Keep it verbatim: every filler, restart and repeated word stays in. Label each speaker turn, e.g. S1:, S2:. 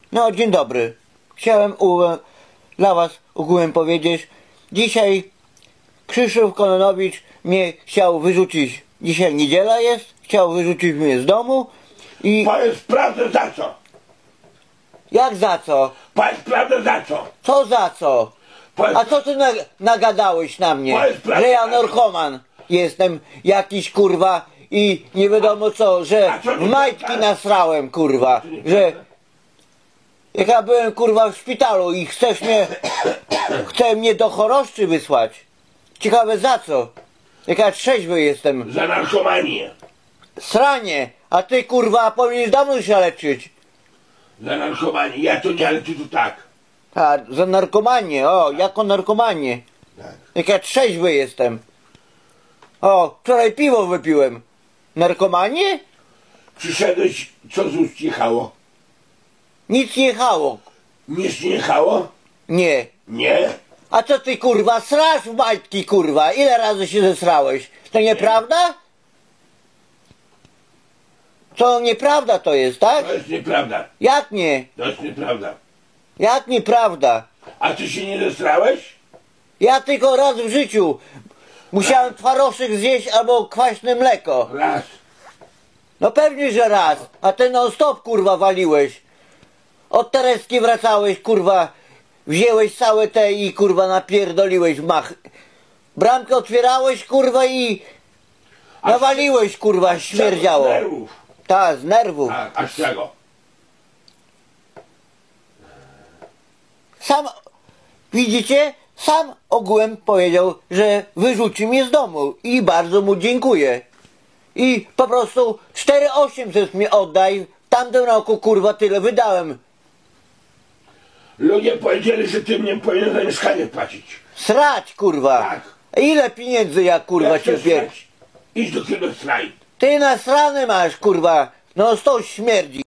S1: No, dzień dobry. Chciałem u, dla was ogółem powiedzieć. Dzisiaj Krzysztof Kononowicz mnie chciał wyrzucić. Dzisiaj niedziela jest. Chciał wyrzucić mnie z domu. I...
S2: Powiedz prawdę za co?
S1: Jak za co?
S2: Powiedz prawdę za co?
S1: Co za co?
S2: Powiedz...
S1: A co ty na, nagadałeś na mnie? Że ja narkoman jestem jakiś, kurwa, i nie wiadomo co, że w majtki nasrałem, kurwa, że jak ja byłem, kurwa, w szpitalu i chcesz mnie, chce mnie do choroszczy wysłać. Ciekawe za co? Jak ja trzeźwy jestem.
S2: Za narkomanię.
S1: Sranie, a ty, kurwa, powinieneś dawno się leczyć.
S2: Za narkomanię. Ja to nie, ale ty to tak.
S1: A, za narkomanię, o, jako narkomanię.
S2: Tak.
S1: Jak ja trzeźwy jestem. O, wczoraj piwo wypiłem. Narkomanię?
S2: Przyszedłeś, co z ust jechało?
S1: Nic nie jechało.
S2: Nic nie jechało?
S1: Nie.
S2: Nie?
S1: A co ty, kurwa, srasz w majtki, kurwa? Ile razy się zesrałeś? To nieprawda? To nieprawda to jest, tak?
S2: To jest nieprawda.
S1: Jak nie?
S2: To jest nieprawda.
S1: Jak nieprawda?
S2: A ty się nie zesrałeś?
S1: Ja tylko raz w życiu musiałem twaroszek zjeść albo kwaśne mleko.
S2: Raz.
S1: No pewnie, że raz. A ty non stop, kurwa, waliłeś. Od Tereski wracałeś, kurwa. Wzięłeś całe te i, kurwa, napierdoliłeś w mach. Bramkę otwierałeś, kurwa, i nawaliłeś, kurwa, śmierdziało.
S2: Z nerwów.
S1: Tak, z nerwów.
S2: A, a z czego?
S1: Sam, widzicie, sam ogółem powiedział, że wyrzuci mnie z domu i bardzo mu dziękuję. I po prostu cztery tysiące osiemset mi oddaj, w tamtym roku, kurwa, tyle wydałem.
S2: Ludzie powiedzieli, że ty mnie powinien za mieszkanie płacić.
S1: Srać, kurwa.
S2: Tak.
S1: Ile pieniędzy ja, kurwa,
S2: Jak
S1: ci
S2: chcesz
S1: pier...
S2: srać, idź do kiedyś straj.
S1: Ty nasrany masz, kurwa. No sto śmierdzi.